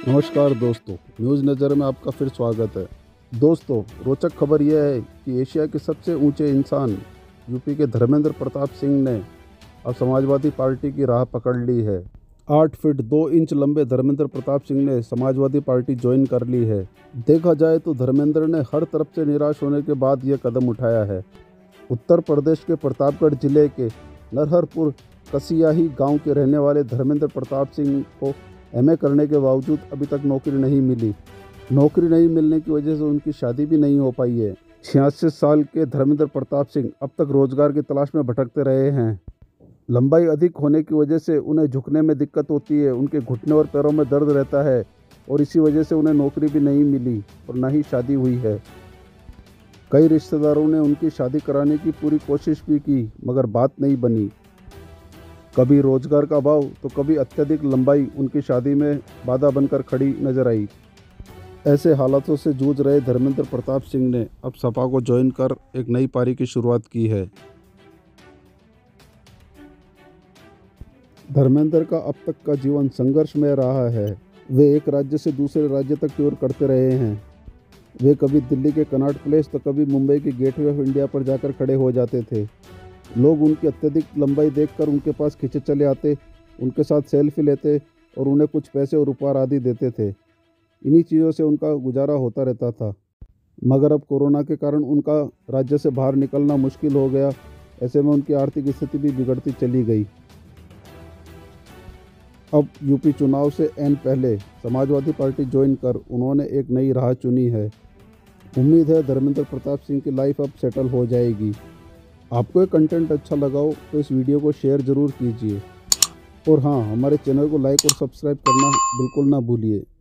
नमस्कार दोस्तों, न्यूज़ नज़र में आपका फिर स्वागत है। दोस्तों, रोचक खबर यह है कि एशिया के सबसे ऊंचे इंसान यूपी के धर्मेंद्र प्रताप सिंह ने अब समाजवादी पार्टी की राह पकड़ ली है। 8 फीट 2 इंच लंबे धर्मेंद्र प्रताप सिंह ने समाजवादी पार्टी ज्वाइन कर ली है। देखा जाए तो धर्मेंद्र ने हर तरफ से निराश होने के बाद यह कदम उठाया है। उत्तर प्रदेश के प्रतापगढ़ जिले के नरहरपुर कसियाही गांव के रहने वाले धर्मेंद्र प्रताप सिंह को एमए करने के बावजूद अभी तक नौकरी नहीं मिली। नौकरी नहीं मिलने की वजह से उनकी शादी भी नहीं हो पाई है। 66 साल के धर्मेंद्र प्रताप सिंह अब तक रोजगार की तलाश में भटकते रहे हैं। लंबाई अधिक होने की वजह से उन्हें झुकने में दिक्कत होती है, उनके घुटने और पैरों में दर्द रहता है और इसी वजह से उन्हें नौकरी भी नहीं मिली और न ही शादी हुई है। कई रिश्तेदारों ने उनकी शादी कराने की पूरी कोशिश भी की मगर बात नहीं बनी। कभी रोजगार का अभाव तो कभी अत्यधिक लंबाई उनकी शादी में बाधा बनकर खड़ी नजर आई। ऐसे हालातों से जूझ रहे धर्मेंद्र प्रताप सिंह ने अब सपा को ज्वाइन कर एक नई पारी की शुरुआत की है। धर्मेंद्र का अब तक का जीवन संघर्ष में रहा है। वे एक राज्य से दूसरे राज्य तक टूर करते रहे हैं। वे कभी दिल्ली के कनॉट प्लेस तो कभी मुंबई के गेटवे ऑफ इंडिया पर जाकर खड़े हो जाते थे। लोग उनकी अत्यधिक लंबाई देखकर उनके पास खिंचे चले आते, उनके साथ सेल्फी लेते और उन्हें कुछ पैसे और उपहार आदि देते थे। इन्हीं चीज़ों से उनका गुजारा होता रहता था। मगर अब कोरोना के कारण उनका राज्य से बाहर निकलना मुश्किल हो गया। ऐसे में उनकी आर्थिक स्थिति भी बिगड़ती चली गई। अब यूपी चुनाव से ऐन पहले समाजवादी पार्टी ज्वाइन कर उन्होंने एक नई राह चुनी है। उम्मीद है धर्मेंद्र प्रताप सिंह की लाइफ अब सेटल हो जाएगी। आपको ये कंटेंट अच्छा लगा हो तो इस वीडियो को शेयर ज़रूर कीजिए और हाँ, हमारे चैनल को लाइक और सब्सक्राइब करना बिल्कुल ना भूलिए।